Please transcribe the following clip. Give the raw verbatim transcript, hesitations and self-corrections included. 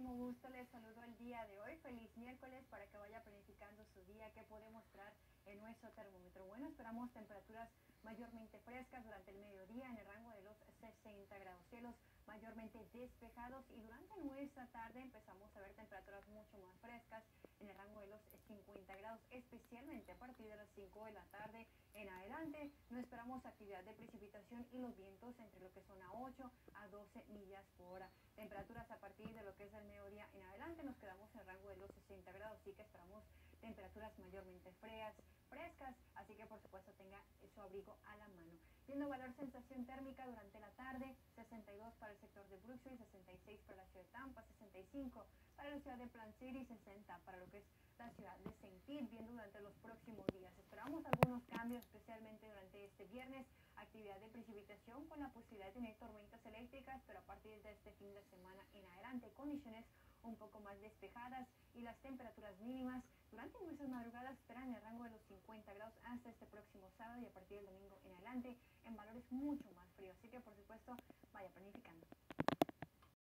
muchísimo gusto les saludo el día de hoy. Feliz miércoles para que vaya planificando su día. ¿Qué puede mostrar en nuestro termómetro? Bueno, esperamos temperaturas mayormente frescas durante el mediodía en el rango de los sesenta grados. Cielos mayormente despejados y durante nuestra tarde empezamos a ver temperaturas mucho más frescas en el rango de los cincuenta grados, especialmente a partir de las cinco de la tarde en adelante. No esperamos actividad de precipitación y los vientos entre lo que son a ocho a doce millas por hora. Temperaturas a partir de lo que es el mediodía en adelante nos quedamos en el rango de los sesenta grados, así que esperamos temperaturas mayormente frías, frescas, así que por supuesto tenga su abrigo a la mano. Viendo valor sensación térmica durante la tarde, sesenta y dos para el sector de Brooksville, sesenta y seis para la ciudad de Tampa, sesenta y cinco para la ciudad de Plant City, sesenta para lo que es la ciudad de Saint Pete. Viendo durante los próximos días, esperamos algunos cambios, especialmente durante este viernes, actividad de precipitación con la posibilidad de tener tormentas eléctricas, pero a partir de este fin de semana en adelante, condiciones un poco más despejadas y las temperaturas mínimas durante nuestras madrugadas estarán en el rango de los cincuenta grados hasta este próximo sábado y a partir del domingo en adelante en valores mucho más fríos, así que por supuesto vaya planificando.